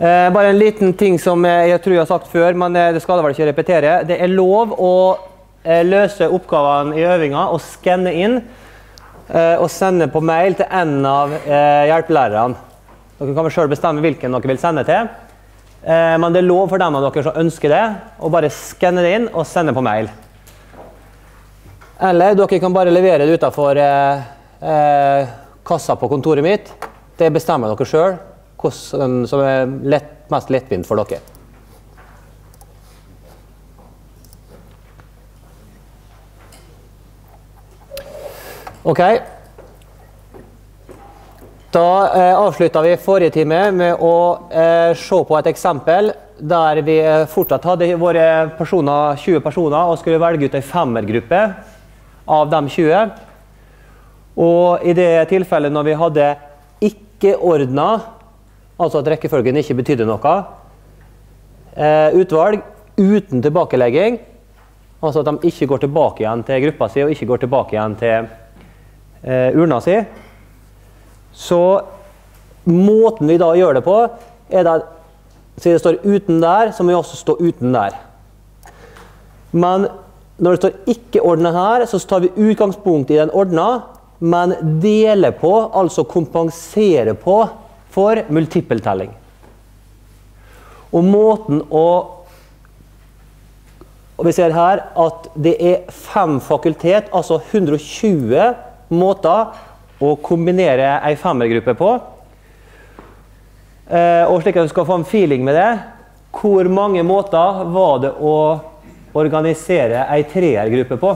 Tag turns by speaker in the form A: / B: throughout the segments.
A: Bare en liten ting som jeg tror jeg har sagt før, men det skal vel ikke repetere. Det er lov å løse oppgavene i øvinga og skanne inn og sende på mail til en av hjelpelærerne. Dere kan vel selv bestemme hvilken dere vil sende til. Men det er lov for dem av dere som ønsker det, å bare skanne det inn og sende på mail. Eller dere kan bare levere det utenfor kassa på kontoret mitt. Det bestemmer dere selv, hvordan som er mest lettvint for dere. Ok. Da avsluttet vi forrige time med å se på et eksempel der vi fortsatt hadde våre 20 personer og skulle velge ut en femmergruppe av de 20. Og i det tilfellet når vi hadde ikke ordnet, altså at rekkefølgen ikke betydde noe, utvalg uten tilbakelegging, altså at de ikke går tilbake igjen til gruppa si og ikke går tilbake igjen til urna si, så måten vi da gjør det på er da, siden det står uten der, så må vi også stå uten der. Men når det står ikke ordnet her, så tar vi utgangspunkt i den ordnet, men deler på, altså kompenserer på for multippeltelling. Og måten og vi ser her at det er 5 fakultet, altså 120 måter å kombinere en femmergruppe på. Og slik at du skal få en feeling med det, hvor mange måter var det å organisere en treergruppe på?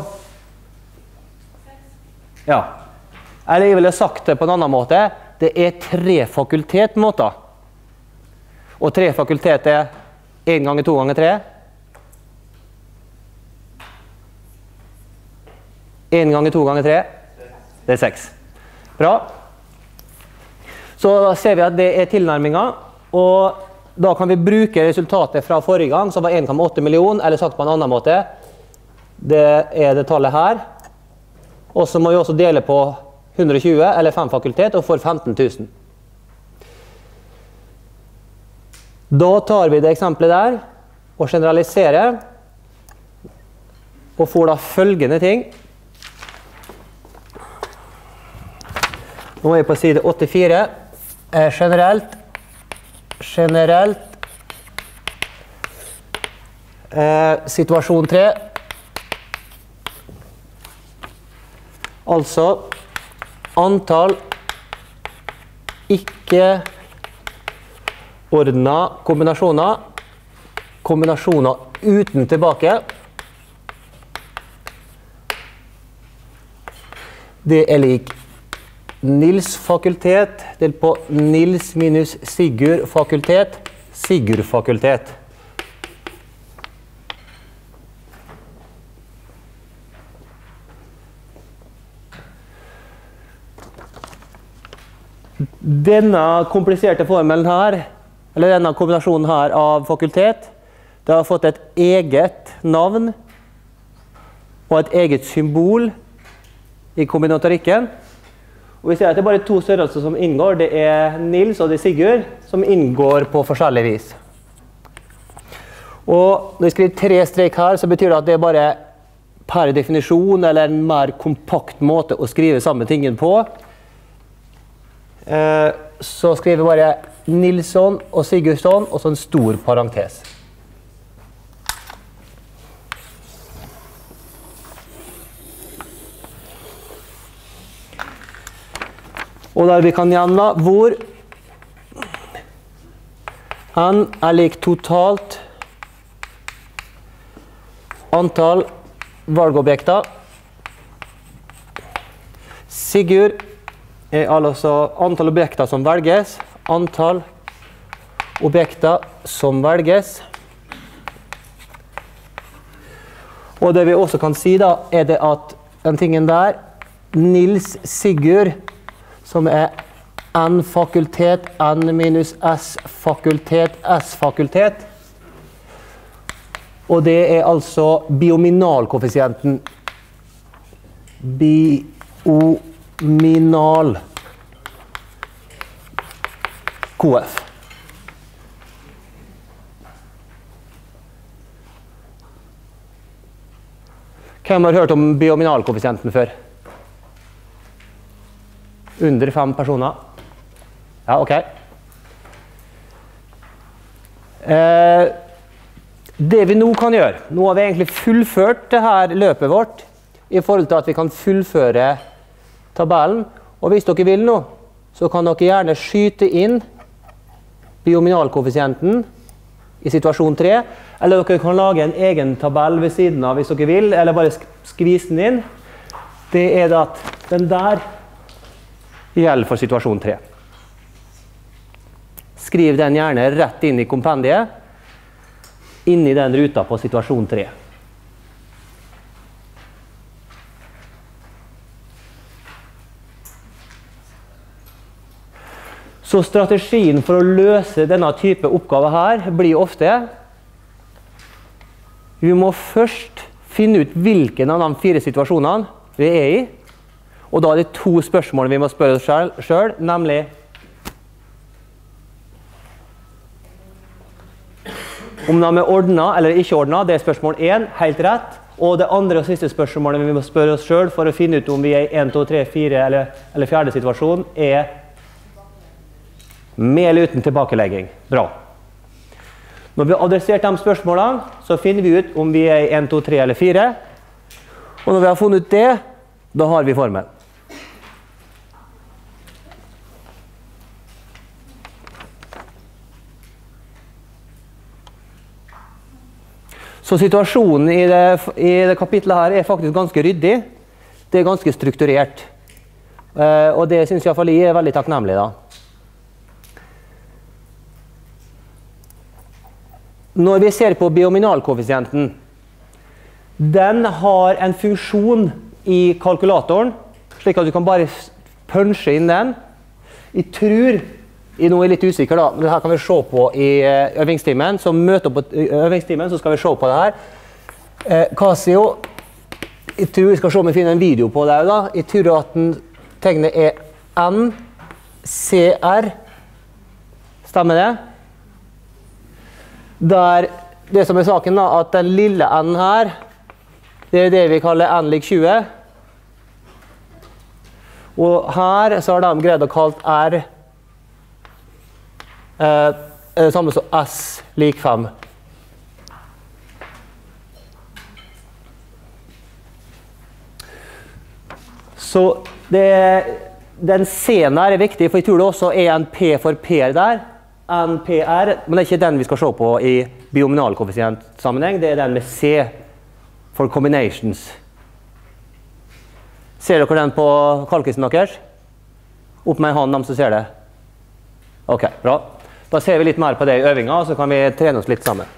A: Ja. Eller jeg ville sagt det på en annen måte. Det er 3 fakultetmåter. Og 3 fakultet er 1 ganger 2 ganger 3. 1 ganger 2 ganger 3. Det er 6. Bra. Så da ser vi at det er tilnærmingen. Og da kan vi bruke resultatet fra forrige gang, som var 1,8 millioner, eller sagt på en annen måte. Det er det tallet her. Og så må vi også dele på 120, eller 5 fakultet, og får 15 000. Da tar vi det eksempelet der, og generaliserer, og får da følgende ting. Nå er vi på side 84. Generelt, situasjon 3, altså antall ikke ordnet kombinasjoner uten tilbake, det er lik Nils fakultet delt på Nils minus Sigurd fakultet, Sigurd fakultet. Denne kompliserte formelen her, eller denne kombinasjonen her av fakultet, det har fått et eget navn og et eget symbol i kombinatorikken. Og vi ser at det er bare 2 størrelser som inngår. Det er Nils og det er Sigurd, som inngår på forskjellig vis. Og når vi skriver 3 strek her, så betyr det at det er bare per definisjon, eller en mer kompakt måte å skrive samme tingen på. Så skriver vi bare Nilsson og Sigurdsson, og så en stor parentes. Og der vi kan gjenne hvor n er lik totalt antall valgobjekter. Sigurd er altså antall objekter som velges, antall objekter som velges. Og det vi også kan si da, er det at den tingen der, Nils Sigurd, som er n fakultet, n minus s fakultet, s fakultet. Og det er altså biominalkoeffisienten. Biominal KF. Hvem har hørt om biominalkoeffisienten før? Under 5 personer? Ja, ok. Det vi nå kan gjøre, nå har vi egentlig fullført det her løpet vårt i forhold til at vi kan fullføre tabellen, og hvis dere vil nå, så kan dere gjerne skyte inn biominalkoeffisienten i situasjon 3, eller dere kan lage en egen tabell ved siden av hvis dere vil, eller bare skvise den inn. Det er da at den der gjelder for situasjon 3. Skriv den gjerne rett inn i kompendiet, inni den ruta på situasjon 3. Så strategien for å løse denne type oppgave her blir ofte vi må først finne ut hvilken av de 4 situasjonene vi er i, og da er det 2 spørsmål vi må spørre oss selv, nemlig om de er ordnet eller ikke ordnet, det er spørsmål 1, helt rett. Og det andre og siste spørsmålet vi må spørre oss selv for å finne ut om vi er i 1, 2, 3, 4 eller 4. situasjon, er med eller uten tilbakelegging. Bra. Når vi har adressert de spørsmålene, så finner vi ut om vi er i 1, 2, 3 eller 4. Og når vi har funnet ut det, da har vi formelen. Så situasjonen i det kapitlet her er faktisk ganske ryddig. Det er ganske strukturert. Og det synes i hvert fall jeg er veldig takknemlig da. Når vi ser på biominalkoeffisienten, den har en funksjon i kalkulatoren, slik at du kan bare punche inn den. Jeg tror, jeg nå er litt usikker da, men det her kan vi se på i øvingstimen, så møter på øvingstimen, så skal vi se på det her. Casio, jeg tror vi skal se om vi finner en video på det da. Jeg tror at tegnet er NCR, stemmer det? Der det som er saken da, at den lille n her, det er det vi kaller n lik 20. Og her så har de greid å kalt R det samme som S lik 5. Så den C-en her er viktig, for jeg tror det også er en P for Per der. NPR, men det er ikke den vi skal se på i biominalkoeffisient-sammenheng, det er den med C for combinations. Ser dere den på kalkisen deres? Opp med en hånd, de som ser det. Ok, bra. Da ser vi litt mer på det i øvinga, så kan vi trene oss litt sammen.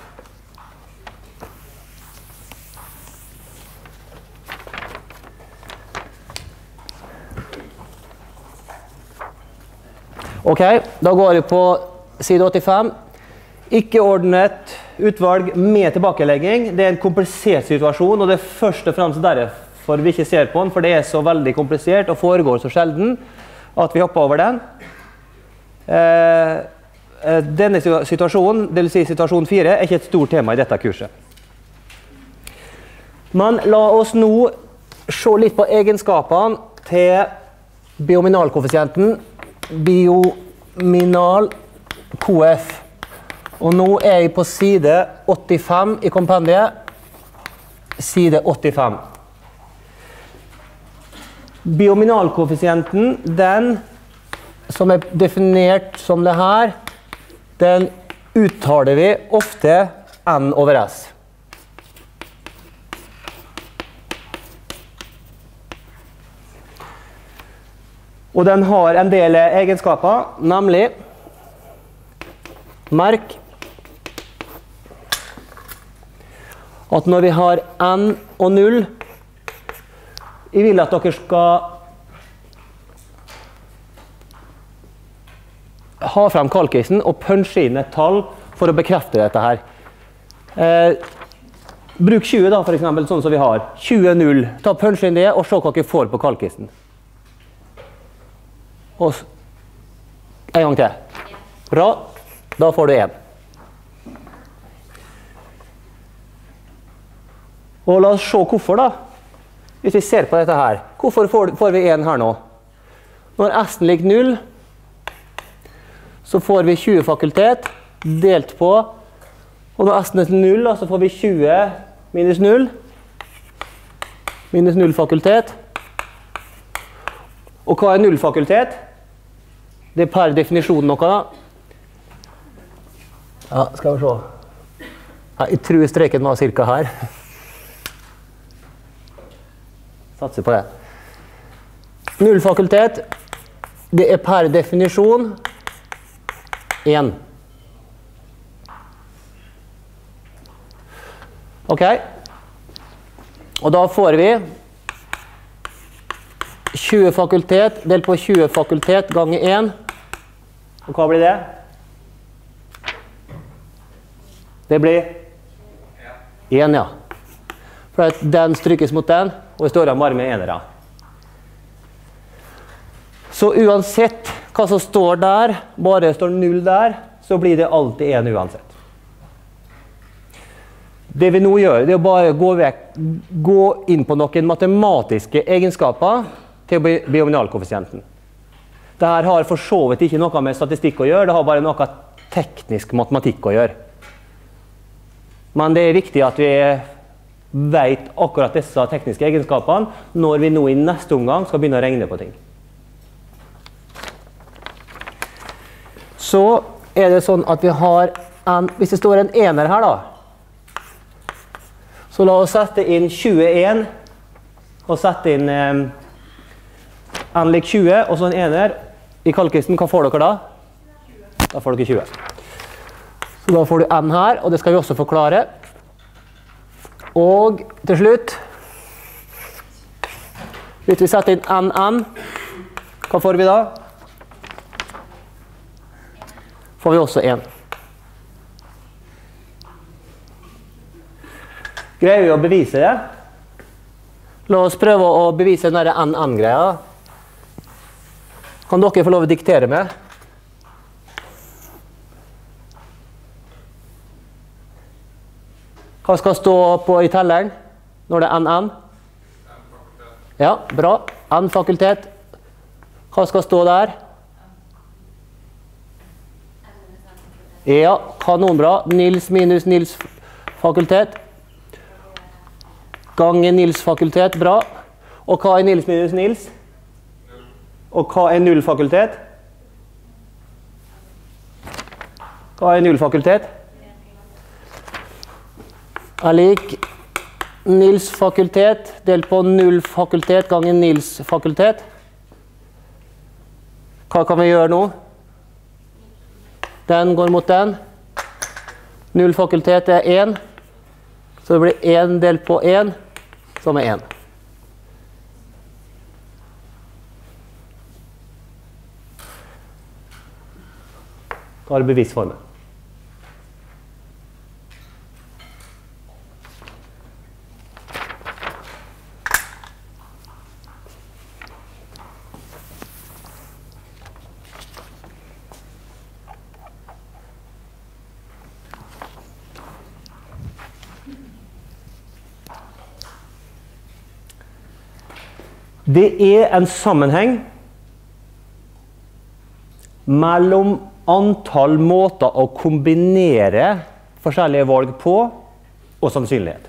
A: Ok, da går vi på side 85. Ikke ordnet utvalg med tilbakelegging. Det er en komplisert situasjon, og det er først og fremst derfor vi ikke ser på den, for det er så veldig komplisert og foregår så sjelden at vi hopper over den. Denne situasjonen, det vil si situasjon 4, er ikke et stort tema i dette kurset. Men la oss nå se litt på egenskapene til biominalkoeffisienten. Biominal KF. Og nå er jeg på side 85 i kompendiet. Side 85. Biominalkoeffisienten, den som er definert som det her, den uttaler vi ofte N over S. Og den har en del egenskaper, nemlig merk at når vi har N og 0, jeg vil at dere skal ha frem kalkisen og punche inn et tall for å bekrefte dette her. Bruk 20 da, for eksempel, sånn som vi har. 20,0. Ta punche inn det og se hva dere får på kalkisen. Og en gang til. Bra. Da får du 1. Og la oss se hvorfor da. Hvis vi ser på dette her, hvorfor får vi 1 her nå? Når S-en lik 0, så får vi 20 fakultet delt på, og når S-en er til 0, så får vi 20 minus 0, minus 0 fakultet. Og hva er 0 fakultet? Det er per definisjon noe da. Ja, skal vi se. Jeg tror streken var cirka her. Satser på det. 0 fakultet, det er per definisjon 1. Ok. Og da får vi 20 fakultet delt på 20 fakultet ganger 1. Og hva blir det? Det blir 1, ja. For at den strykes mot den, og vi står bare med enere. Så uansett hva som står der, bare står 0 der, så blir det alltid 1 uansett. Det vi nå gjør, det er å bare gå inn på noen matematiske egenskaper til binomialkoeffisienten. Dette har for så vidt ikke noe med statistikk å gjøre, det har bare noe teknisk matematikk å gjøre. Men det er viktig at vi vet akkurat disse tekniske egenskapene når vi nå i neste omgang skal begynne å regne på ting. Så er det sånn at vi har hvis det står en ener her da, så la oss sette inn 21 og sette inn n lik 20 og så en ener. I kalkulisen, hva får dere da? Da får dere 20. Så da får du n her, og det skal vi også forklare. Og til slutt, hvis vi setter inn n, hva får vi da? Får vi også 1. Greier vi å bevise det? La oss prøve å bevise denne n-greia. Kan dere få lov å diktere med? Hva skal stå på i telleren når det er n? Ja, bra. N-fakultet. Hva skal stå der? Ja, kanonbra. Nils minus Nils fakultet. Ganger Nils fakultet, bra. Og hva er Nils minus Nils? Og hva er 0 fakultet? Hva er 0 fakultet? Er lik Nils fakultet delt på 0 fakultet ganger Nils fakultet. Hva kan vi gjøre nå? Den går mot den. 0 fakultet er 1. Så det blir 1 delt på 1, som er 1. Da er det bevisformen. Det er en sammenheng mellom antall måter å kombinere forskjellige valg på og sannsynlighet.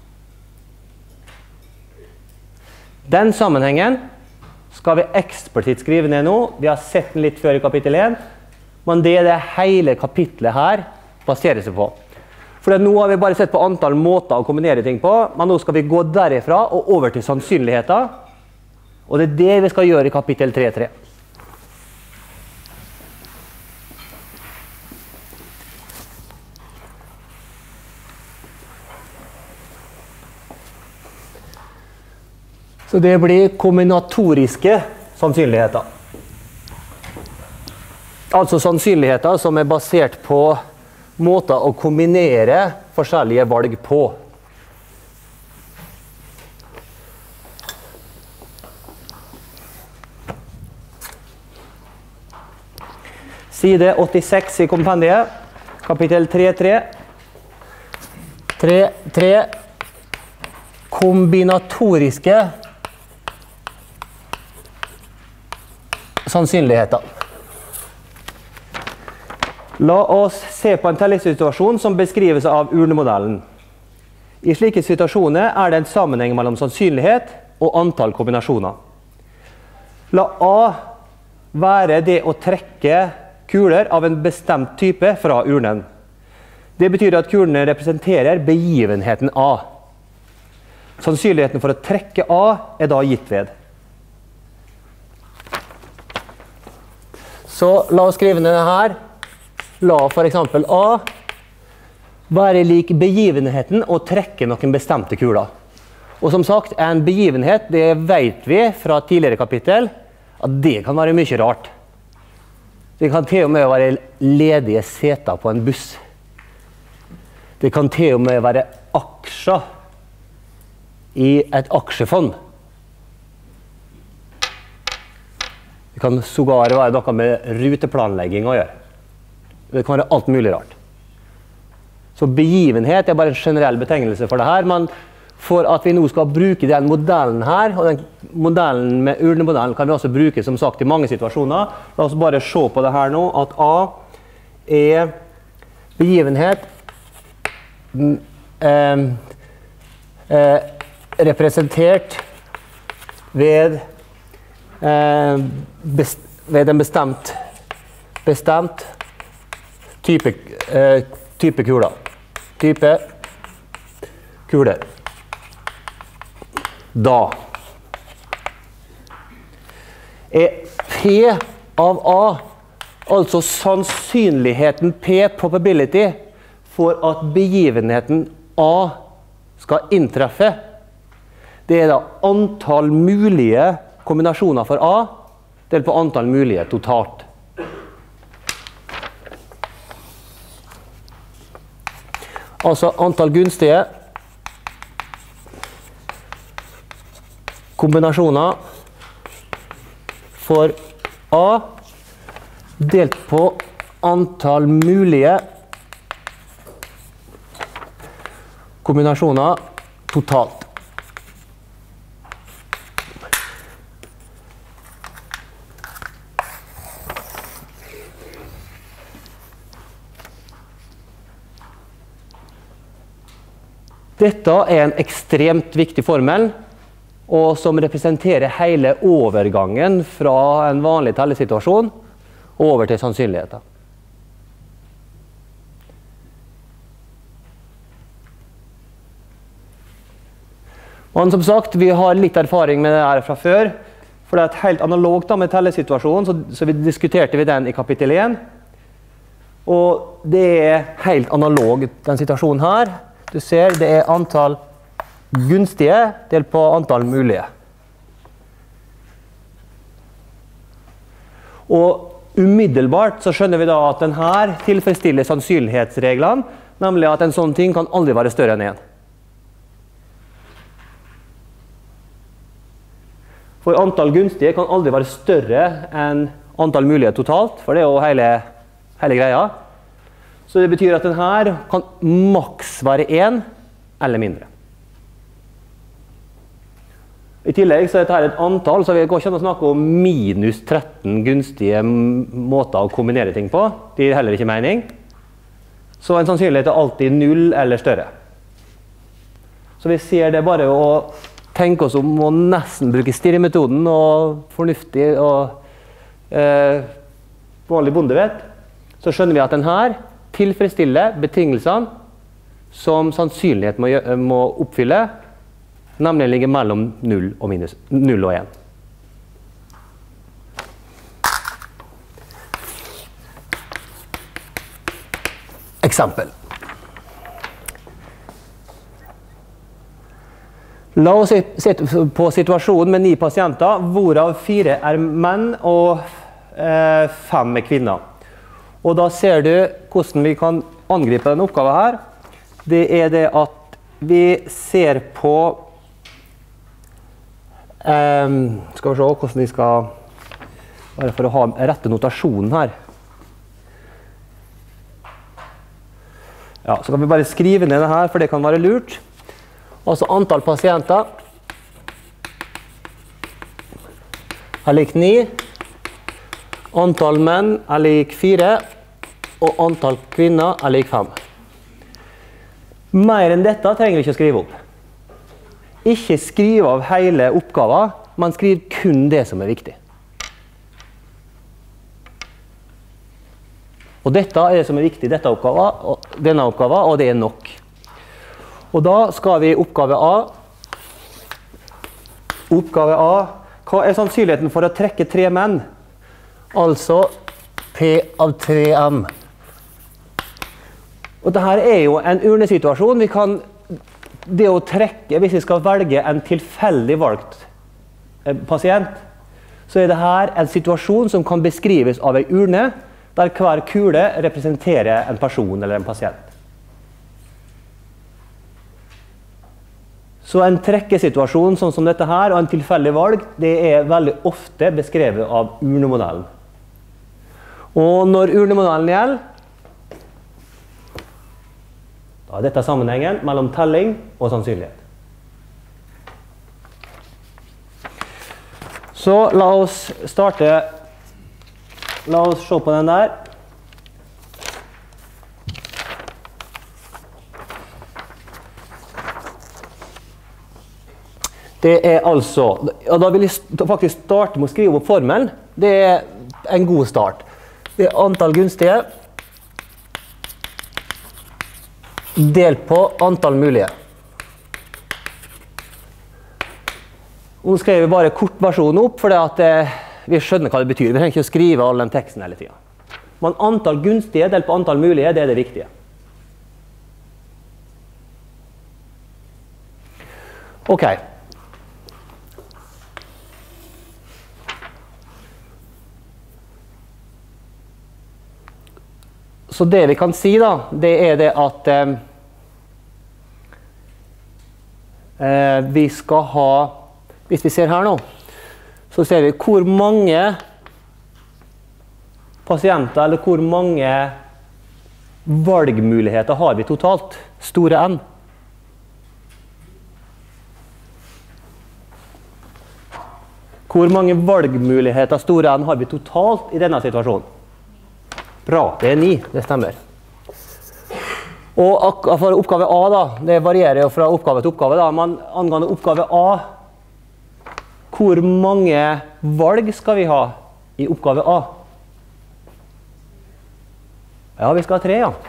A: Den sammenhengen skal vi eksplisitt skrive ned nå. Vi har sett den litt før i kapittel 1, men det er det hele kapitlet her baserer seg på. For nå har vi bare sett på antall måter å kombinere ting på, men nå skal vi gå derifra og over til sannsynligheter. Og det er det vi skal gjøre i kapittel 3.3. Så det blir kombinatoriske sannsynligheter. Altså sannsynligheter som er basert på måter å kombinere forskjellige valg på. Side 86 i kompendiet, kapittel 3.3. 3.3. Kombinatoriske sannsynligheter. La oss se på en tellingssituasjon som beskrives av urnemodellen. I slike situasjoner er det en sammenheng mellom sannsynlighet og antall kombinasjoner. La A være det å trekke kuler av en bestemt type fra urnen. Det betyr at kulene representerer begivenheten A. Sannsynligheten for å trekke A er da gitt ved. Så la oss skrive ned det her. La for eksempel A være lik begivenheten å trekke noen bestemte kuler. Og som sagt, en begivenhet, det vet vi fra tidligere kapittel, at det kan være mye rart. Det kan til og med være ledige seter på en buss. Det kan til og med være aksjer i et aksjefond. Det kan sågar være noe med ruteplanlegging å gjøre. Det kan være alt mulig rart. Så begivenhet er bare en generell betegnelse for det her, men for at vi nå skal bruke den modellen her, og den modellen med urnemodellen kan vi også bruke som sagt i mange situasjoner. La oss bare se på det her nå, at A er begivenhet representert ved en bestemt type kuler. Type kuler. Da er P av A, altså sannsynligheten P, probability, for at begivenheten A skal inntreffe. Det er da antall mulige kombinasjoner for A, delt på antall mulige totalt. Altså antall gunstige kombinasjoner for A delt på antall mulige kombinasjoner totalt. Dette er en ekstremt viktig formel, og som representerer hele overgangen fra en vanlig tellesituasjon over til sannsynligheter. Men som sagt, vi har litt erfaring med det her fra før, for det er helt analogt med tellesituasjonen, så vi diskuterte den i kapittel 1. Og det er helt analog den situasjonen her. Du ser, det er antall gunstige delt på antall mulige. Og umiddelbart så skjønner vi da at den her tilfredsstiller sannsynlighetsreglene, nemlig at en sånn ting kan aldri være større enn 1. For antall gunstige kan aldri være større enn antall mulige totalt, for det er jo hele greia. Så det betyr at den her kan maks være 1 eller mindre. I tillegg så er dette et antall, så vi går ikke an å snakke om minus 13 gunstige måter å kombinere ting på. Det gir heller ikke mening. Så en sannsynlighet er alltid 0 eller større. Så vi ser det bare å tenke oss om å nesten bruke stirremetoden og fornuftig og vanlig bondevett, så skjønner vi at den her tilfredsstiller betingelsene som sannsynlighet må oppfylle, nemlig ligger mellom 0 og 1. Eksempel. La oss se på situasjonen med 9 pasienter, hvorav 4 er menn og 5 er kvinner. Og da ser du hvordan vi kan angripe denne oppgaven her. Det er det at vi ser på skal vi se hvordan vi skal, bare for å ha rette notasjonen her. Ja, så kan vi bare skrive ned det her, for det kan være lurt. Altså antall pasienter er lik 9. Antall menn er lik 4, og antall kvinner er lik 5. Mer enn dette trenger vi ikke å skrive opp. Ikke skrive av hele oppgaven, men skriv kun det som er viktig. Og dette er det som er viktig, denne oppgaven, og det er nok. Og da skal vi oppgave A. Oppgave A. Hva er sannsynligheten for å trekke 3 menn? Altså P av 3M. Og dette er jo en urnesituasjon. Det å trekke, hvis vi skal velge en tilfeldig valgt pasient, så er dette en situasjon som kan beskrives av en urne, der hver kule representerer en person eller en pasient. Så en trekkesituasjon sånn som dette her, og en tilfeldig valg, det er veldig ofte beskrevet av urnemodellen. Og når urnemodellen gjelder, da er dette sammenhengen mellom telling og sannsynlighet. Så la oss starte. La oss se på den der. Det er altså, og da vil jeg faktisk starte med å skrive opp formelen. Det er en god start. Det er antall gunstige delt på antall mulige. Nå skrev vi bare kortversjonen opp, for vi skjønner hva det betyr. Vi trenger ikke å skrive all den teksten hele tiden. Men antall gunstige delt på antall mulige, det er det viktige. Ok. Så det vi kan si da, det er det at vi skal ha, hvis vi ser her nå, så ser vi hvor mange pasienter, eller hvor mange valgmuligheter har vi totalt, store N. Hvor mange valgmuligheter, store N, har vi totalt i denne situasjonen? Bra, det er 9, det stemmer. Og for oppgave A da, det varierer jo fra oppgave til oppgave da, men angående oppgave A, hvor mange valg skal vi ha i oppgave A? Ja, vi skal ha 3, ja.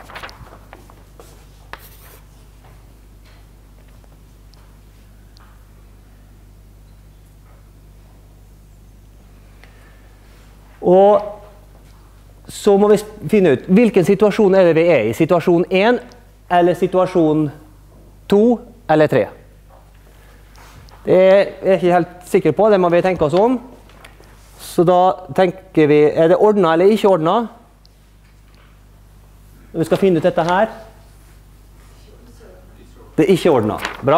A: Og så må vi finne ut hvilken situasjon er det vi er i. Situasjon 1, eller situasjon 2, eller 3. Det er jeg ikke helt sikker på, det må vi tenke oss om. Så da tenker vi, er det ordnet eller ikke ordnet? Vi skal finne ut dette her. Det er ikke ordnet. Bra.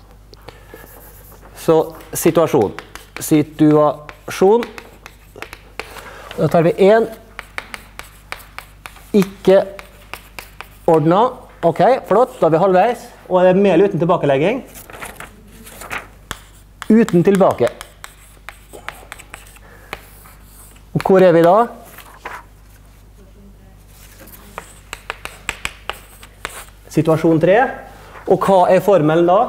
A: Så situasjon. Situasjon. Da tar vi 1. Ikke ordnet. Ok, flott. Da er vi halvveis. Og er det med eller uten tilbakelegging? Uten tilbake. Og hvor er vi da? Situasjon 3. Og hva er formelen da?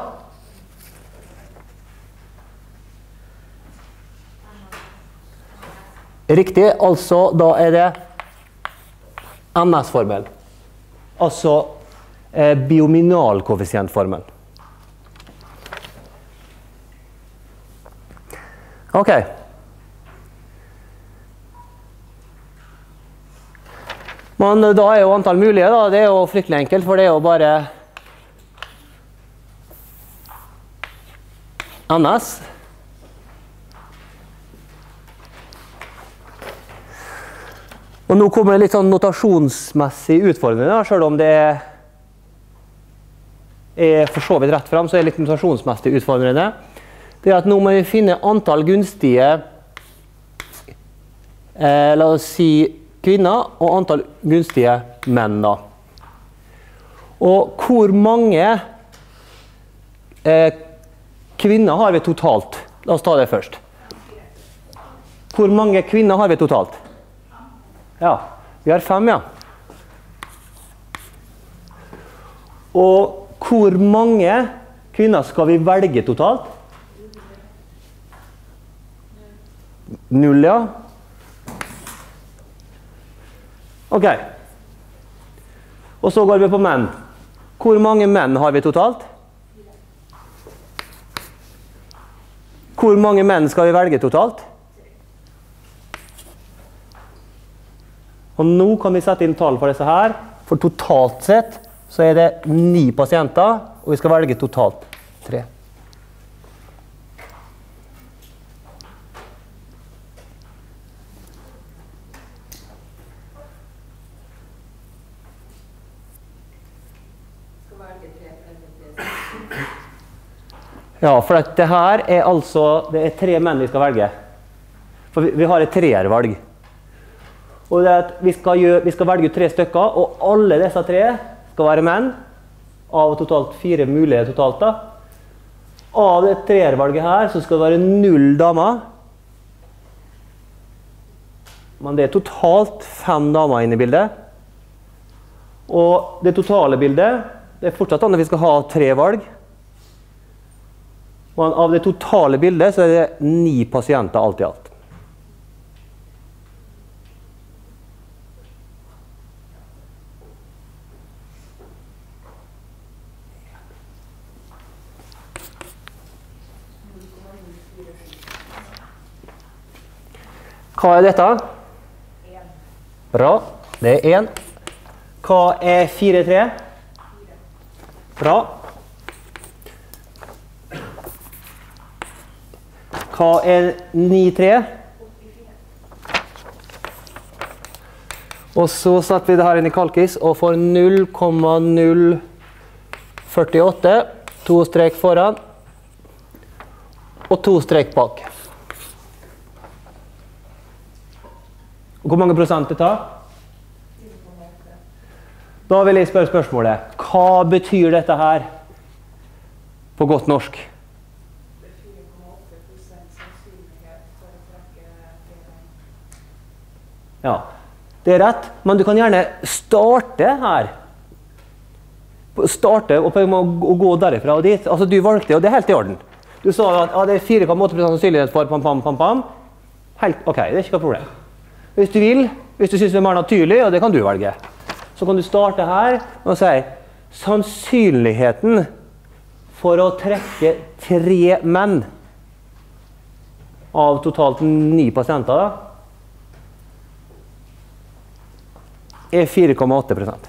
A: Riktig, altså da er det MS-formel. Altså biominalkoeffisientformel. Ok. Men da er jo antall mulige da, det er jo fryktelig enkelt, for det er jo bare NS. Og nå kommer det litt sånn notasjonsmessig utfordrende, selv om det er for så vidt rett frem, så er det litt notasjonsmessig utfordrende. Det er at nå må vi finne antall gunstige, la oss si kvinner, og antall gunstige menn da. Og hvor mange kvinner har vi totalt? La oss ta det først. Hvor mange kvinner har vi totalt? Ja, vi har 5, ja. Og hvor mange kvinner skal vi velge totalt? 0, ja. Ok. Og så går vi på menn. Hvor mange menn har vi totalt? Hvor mange menn skal vi velge totalt? Og nå kan vi sette inn tall for disse her. For totalt sett så er det 9 pasienter, og vi skal velge totalt 3. Ja, for det her er altså, det er 3 menn vi skal velge. For vi har et treervalg. Og det er at vi skal velge 3 stykker, og alle disse 3 skal være menn, av totalt 4 mulige totalt da. Av det treervalget her, så skal det være 0 damer. Men det er totalt 5 damer inne i bildet. Og det totale bildet, det er fortsatt sånn at vi skal ha 3 valg. Og av det totale bildet så er det 9 pasienter alt i alt. Hva er dette?
B: 1.
A: Bra, det er 1. Hva er 4-3? Bra. Hva er 9-3? Og så setter vi det her inn i kalkis og får 0,048. 2 strek foran. Og 2 strek bak. Hvor mange prosent det tar? Da vil jeg spørre spørsmålet. Hva betyr dette her på godt norsk? Ja, det er rett, men du kan gjerne starte her. Starte og gå derifra og dit. Altså du valgte, og det er helt i orden. Du sa at det er 4,8% sannsynlighet for pam, pam, pam, pam. Helt, ok, det er ikke noe problem. Hvis du vil, hvis du synes det er mer naturlig, og det kan du velge, så kan du starte her og si sannsynligheten for å trekke 3 menn av totalt 9 pasienter da, er 4,8%.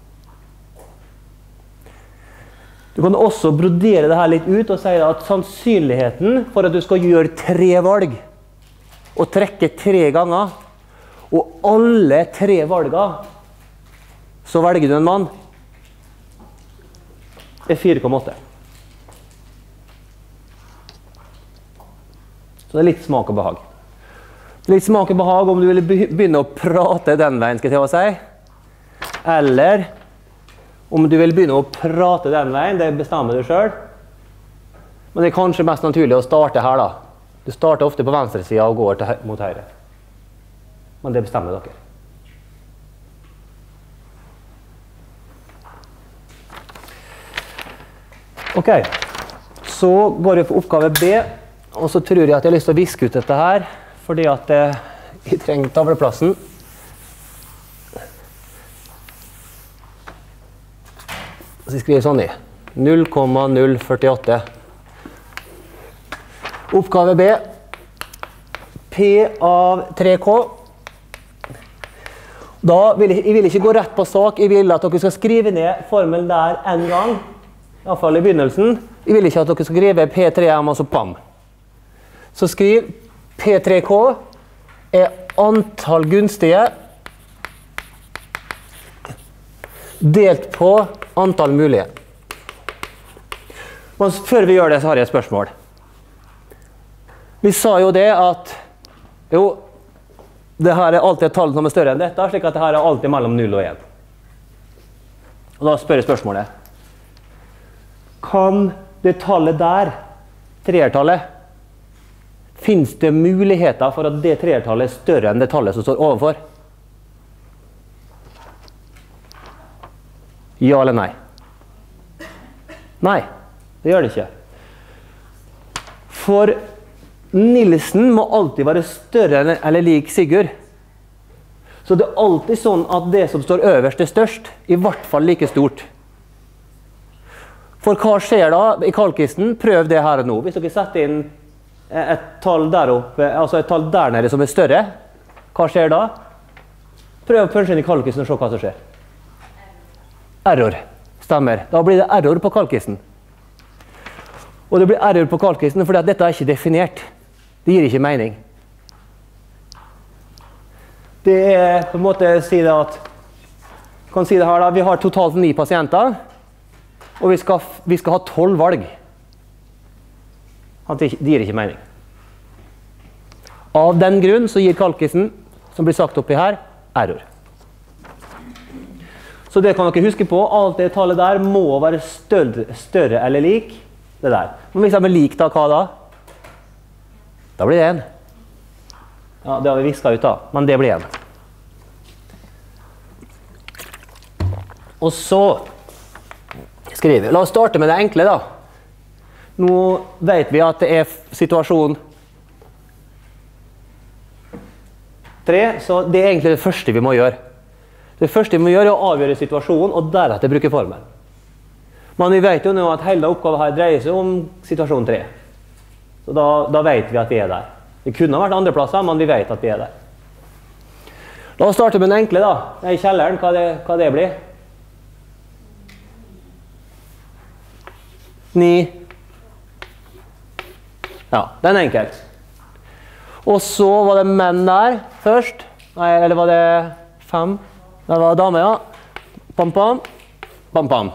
A: Du kan også brodere det her litt ut og si at sannsynligheten for at du skal gjøre 3 valg og trekke 3 ganger, og alle 3 valgene så velger du en mann, er 4,8. Så det er litt smak og behag. Litt smak og behag om du vil begynne å prate den veien, skal jeg til å si. Eller om du vil begynne å prate den veien, det bestemmer du selv. Men det er kanskje mest naturlig å starte her da. Du starter ofte på venstre siden og går mot høyre. Men det bestemmer dere. Ok, så går vi på oppgave B, og så tror jeg at jeg har lyst til å viske ut dette her, fordi at jeg trenger tavleplassen. Så jeg skriver sånn i 0,048. Oppgave B. P av 3K. Da vil jeg vil ikke gå rett på sak. Jeg vil at dere skal skrive ned formelen der en gang. I hvert fall i begynnelsen. Jeg vil ikke at dere skal skrive P3M, altså PAM. Så skriv P3K er antall gunstige delt på antall mulige. Men før vi gjør det, så har jeg et spørsmål. Vi sa jo det at jo, det her er alltid et tall som er større enn dette, slik at det her er alltid mellom 0 og 1. Og da spør jeg spørsmålet. Kan det tallet der, treertallet, finnes det muligheter for at det treertallet er større enn det tallet som står overfor? Ja eller nei? Nei, det gjør det ikke. For Nilsen må alltid være større eller lik Sigurd. Så det er alltid sånn at det som står øverst er størst, i hvert fall like stort. For hva skjer da i kalkisten? Prøv det her og nå. Hvis dere setter inn et tall der oppe, altså et tall der nede som er større, hva skjer da? Prøv å punche inn i kalkisten og se hva som skjer. Error. Stemmer. Da blir det error på kalkisten. Og det blir error på kalkisten fordi at dette er ikke definert. Det gir ikke mening. Det er på en måte å si det at, kan si det her da, vi har totalt 9 pasienter, og vi skal ha 12 valg. Det gir ikke mening. Av den grunn så gir kalkisen, som blir sagt oppi her, error. Så det kan dere huske på, alt det tallet der må være større eller lik det der. Men hvis de er lik da, hva da? Da blir det 1. Ja, det har vi visket ut da, men det blir 1. Og så skriver vi. La oss starte med det enkle da. Nå vet vi at det er situasjon 3, så det er egentlig det første vi må gjøre. Det første vi må gjøre er å avgjøre situasjonen, og deretter bruke formelen. Men vi vet jo nå at hele oppgaven her dreier seg om situasjon 3. Så da vet vi at vi er der. Det kunne ha vært andre plasser, men vi vet at vi er der. La oss starte med den enkle da. I kjelleren, hva det blir? 9. Ja, den er enkelt. Og så var det menn der først. Nei, eller var det 5? Det var dame, ja. Pam, pam. Pam, pam.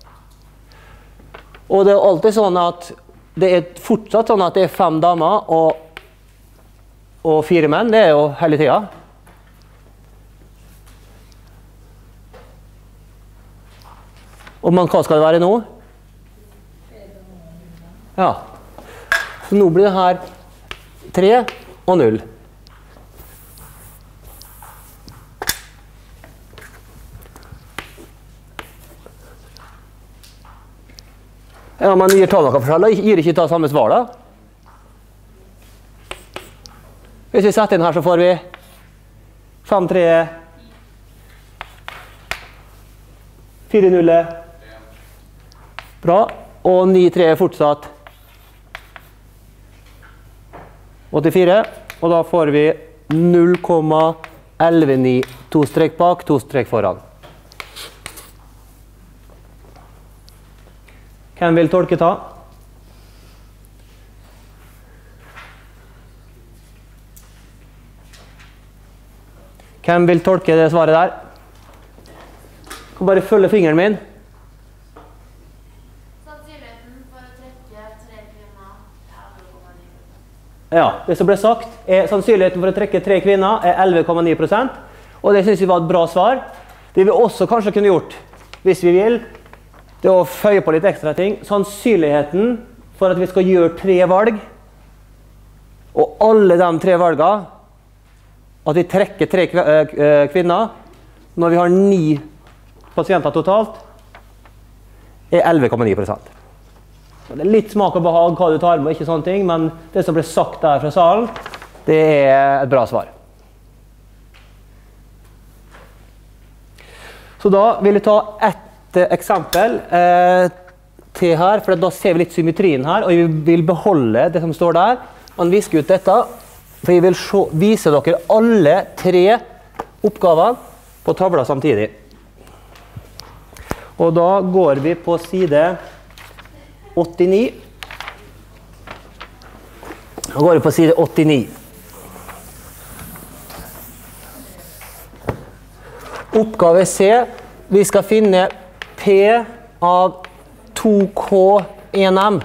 A: Og det er alltid sånn at det er fortsatt sånn at det er 5 damer og 4 menn. Det er jo hele tiden. Og hva skal det være nå? Ja. Så nå blir det her 3 og 0. Ja, men gir ta noe forskjell, gir ikke ta samme svar da. Hvis vi setter inn her så får vi 5, 3, 4, 0. Bra. Og 9, 3 er fortsatt 84. Og da får vi 0,119, 2 strek bak, 2 strek foran. Hvem vil tolke ta? Hvem vil tolke det svaret der? Jeg kan bare følge fingeren min.
B: Sannsynligheten for å trekke 3 kvinner er 11,9%.
A: Ja, det som ble sagt er sannsynligheten for å trekke 3 kvinner er 11,9%. Og det synes vi var et bra svar. Det vi også kanskje kunne gjort, hvis vi vil, det er å føye på litt ekstra ting. Sannsynligheten for at vi skal gjøre 3 valg, og alle de 3 valgene, at vi trekker 3 kvinner, når vi har 9 pasienter totalt, er 11,9%. Det er litt smak og behag hva du tar med, ikke sånne ting, men det som ble sagt der fra salen, det er et bra svar. Så da vil jeg ta ett eksempel til her, for da ser vi litt symmetrien her, og vi vil beholde det som står der. Man visker ut dette, for jeg vil vise dere alle 3 oppgaver på tavla samtidig. Og da går vi på side 89. Da går vi på side 89. Oppgave C, vi skal finne P av 2K1M.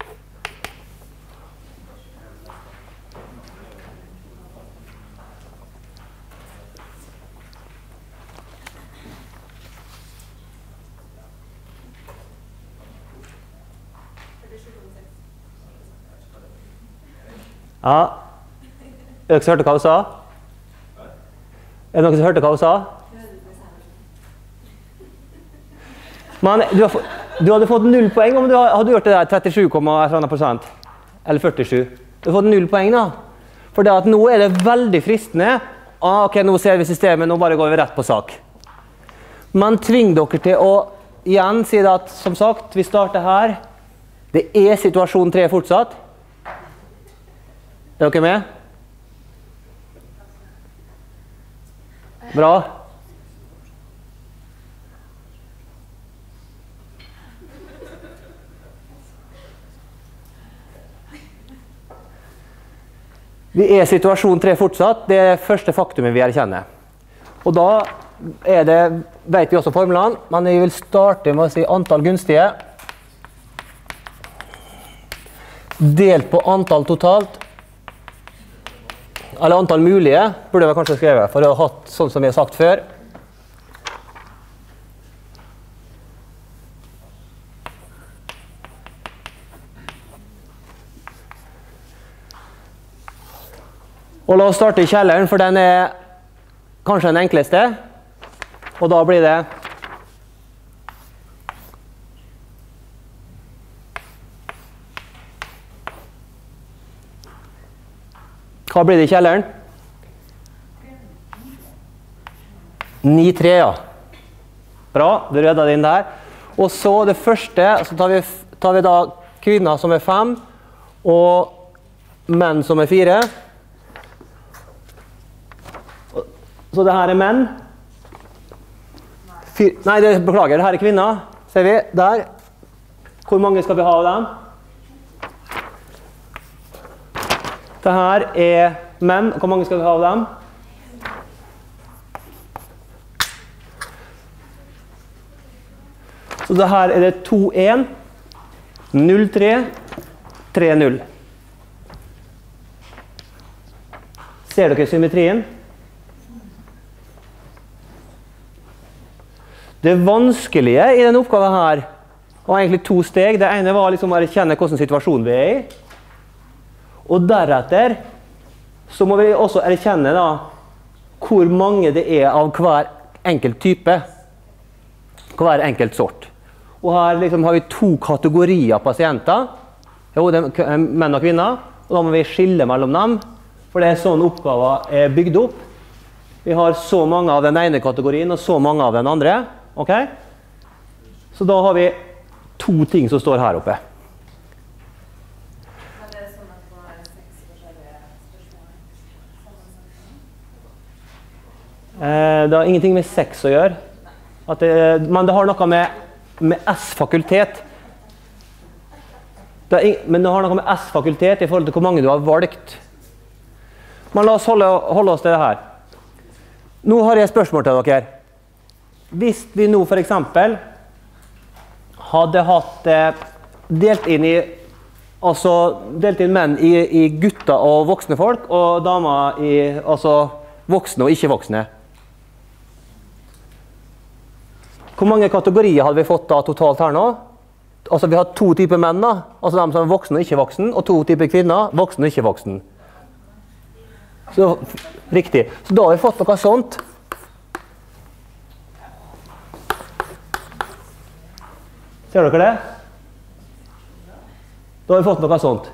A: Ja. Er dere som hørte hva hun sa? Er det noen som hørte hva hun sa? Men du hadde fått 0 poeng om du hadde gjort det der 37,1%. Eller 47. Du hadde fått 0 poeng da. For det at nå er det veldig fristende. Ok, nå ser vi systemet, nå bare går vi rett på sak. Men tving dere til å igjen si at, som sagt, vi starter her. Det er situasjon 3 fortsatt. Er dere med? Bra. Vi er situasjon 3 fortsatt. Det er første faktumet vi erkjenner. Og da vet vi også formlene, men jeg vil starte med å si antall gunstige. Delt på antall totalt. Eller antall mulige, burde jeg kanskje skrive, for å ha hatt sånn som vi har sagt før. Og la oss starte i kjelleren, for den er kanskje den enkleste. Og da blir det Hva blir det i kjelleren? 9,3, ja. Bra, du redda det inn der. Og så det første, så tar vi da kvinner som er 5, og menn som er 4. Så det her er menn. Nei, beklager, det her er kvinner. Ser vi, der. Hvor mange skal vi ha av dem? Det her er menn. Hvor mange skal vi ha av dem? Så det her er det 2-1, 0-3, 3-0. Ser dere symmetrien? Det vanskelige i denne oppgaven her var egentlig 2 steg. Det ene var liksom å erkjenne hvilken situasjon vi er i. Og deretter så må vi også erkjenne da hvor mange det er av hver enkelt type. Hver enkelt sort. Og her liksom har vi 2 kategorier pasienter. Jo, det er menn og kvinner. Og da må vi skille mellom dem. For det er sånn oppgaven er bygd opp. Vi har så mange av den ene kategorien og så mange av den andre. Ok? Så da har vi 2 ting som står her oppe.
B: Er det sånn at det må være 6 forskjellige spørsmål?
A: Det har ingenting med sex å gjøre. Men det har noe med S-fakultet. Men det har noe med S-fakultet i forhold til hvor mange du har valgt. Men la oss holde oss til det her. Nå har jeg et spørsmål til dere. Hvis vi nå for eksempel hadde hatt delt inn menn i gutter og voksne folk, og damer i voksne og ikke voksne. Hvor mange kategorier hadde vi fått da totalt her nå? Altså vi har 2 typer menn da, altså de som er voksne og ikke voksne, og 2 typer kvinner, voksne og ikke voksne. Så, riktig. Så da har vi fått noe sånt. Ser dere det? Da har vi fått noe sånt.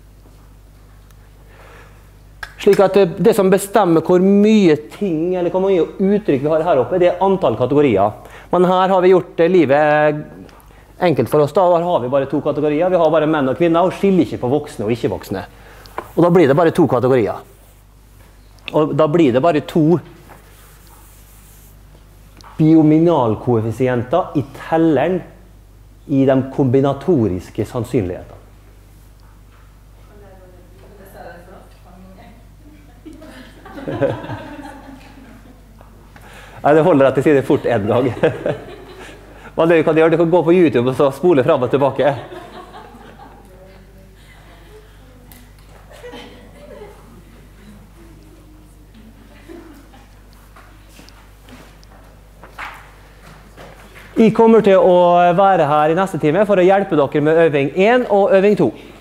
A: Slik at det som bestemmer hvor mye ting, eller hvor mye uttrykk vi har her oppe, det er antall kategorier. Men her har vi gjort livet enkelt for oss da. Her har vi bare 2 kategorier. Vi har bare menn og kvinner, og skiller ikke på voksne og ikke voksne. Og da blir det bare 2 kategorier. Og da blir det bare 2 biominalkoeffisienter i telleren i de kombinatoriske sannsynlighetene. Nei, det holder at jeg sier det fort en gang. Hva det kan gjøre, du kan gå på YouTube og så spole frem og tilbake. Jeg kommer til å være her i neste time for å hjelpe dere med øving 1 og øving 2.